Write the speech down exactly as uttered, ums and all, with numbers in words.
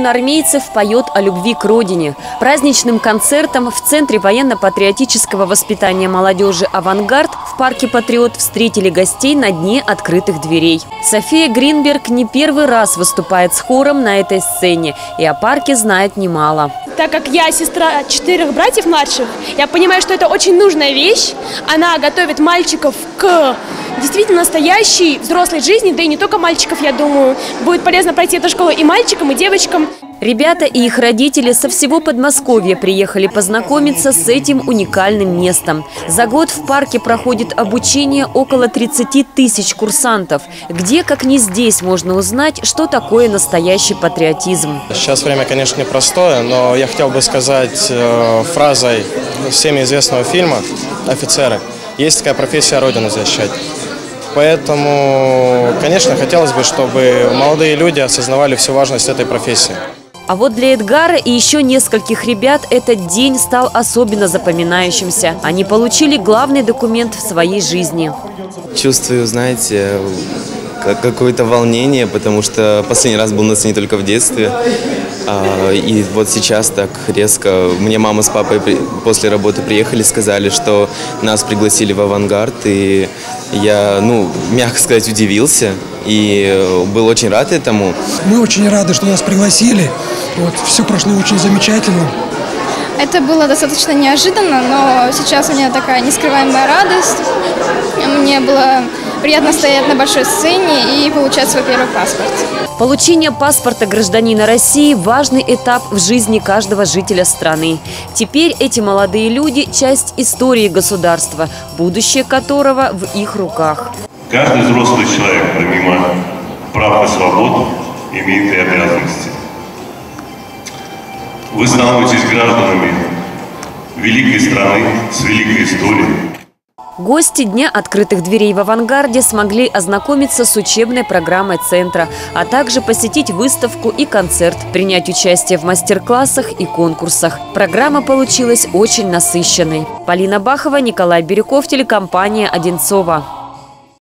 красноармейцев поет о любви к родине. Праздничным концертом в Центре военно-патриотического воспитания молодежи «Авангард» в парке «Патриот» встретили гостей на дне открытых дверей. София Гринберг не первый раз выступает с хором на этой сцене и о парке знает немало. Так как я сестра четырех братьев младших, я понимаю, что это очень нужная вещь. Она готовит мальчиков к действительно настоящей взрослой жизни, да и не только мальчиков, я думаю. Будет полезно пройти эту школу и мальчикам, и девочкам. Ребята и их родители со всего Подмосковья приехали познакомиться с этим уникальным местом. За год в парке проходит обучение около тридцати тысяч курсантов. Где, как не здесь, можно узнать, что такое настоящий патриотизм. Сейчас время, конечно, непростое, но я хотел бы сказать э, фразой всеми известного фильма «Офицеры». Есть такая профессия — Родину защищать. Поэтому, конечно, хотелось бы, чтобы молодые люди осознавали всю важность этой профессии. А вот для Эдгара и еще нескольких ребят этот день стал особенно запоминающимся. Они получили главный документ в своей жизни. Чувствую, знаете, какое-то волнение, потому что последний раз был на сцене только в детстве. И вот сейчас так резко. Мне мама с папой после работы приехали, сказали, что нас пригласили в «Авангард». И я, ну, мягко сказать, удивился и был очень рад этому. Мы очень рады, что нас пригласили. Вот, все прошло очень замечательно. Это было достаточно неожиданно, но сейчас у меня такая нескрываемая радость. Мне было приятно стоять на большой сцене и получать свой первый паспорт. Получение паспорта гражданина России – важный этап в жизни каждого жителя страны. Теперь эти молодые люди – часть истории государства, будущее которого в их руках. Каждый взрослый человек, помимо прав и свобод, имеет и обязанности. Вы становитесь гражданами великой страны с великой историей. Гости Дня открытых дверей в «Авангарде» смогли ознакомиться с учебной программой центра, а также посетить выставку и концерт, принять участие в мастер-классах и конкурсах. Программа получилась очень насыщенной. Полина Бахова, Николай Бирюков, телекомпания «Одинцова».